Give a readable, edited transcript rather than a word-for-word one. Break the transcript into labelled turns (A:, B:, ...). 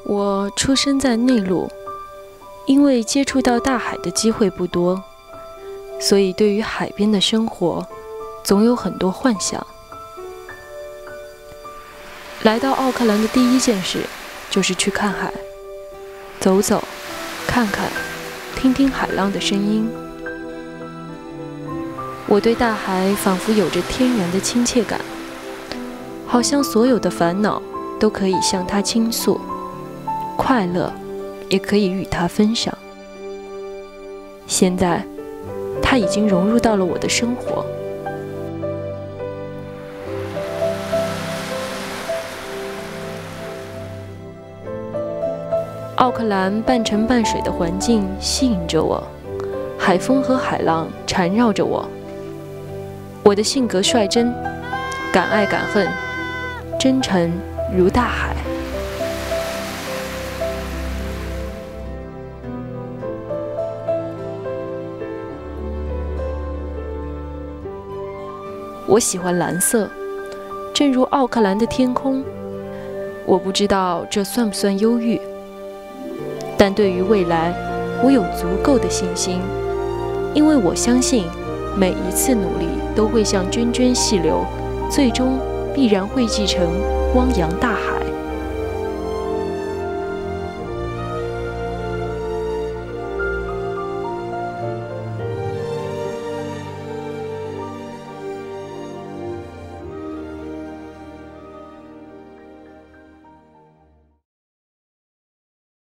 A: 我出生在内陆，因为接触到大海的机会不多，所以对于海边的生活总有很多幻想。来到奥克兰的第一件事就是去看海，走走，看看，听听海浪的声音。我对大海仿佛有着天然的亲切感，好像所有的烦恼都可以向它倾诉，快乐也可以与它分享。现在，它已经融入到了我的生活。奥克兰半沉半水的环境吸引着我，海风和海浪缠绕着我。我的性格率真，敢爱敢恨，真诚如大海。我喜欢蓝色，正如奥克兰的天空。我不知道这算不算忧郁，但对于未来，我有足够的信心，因为我相信每一次努力都会像涓涓细流，最终必然汇集成汪洋大海。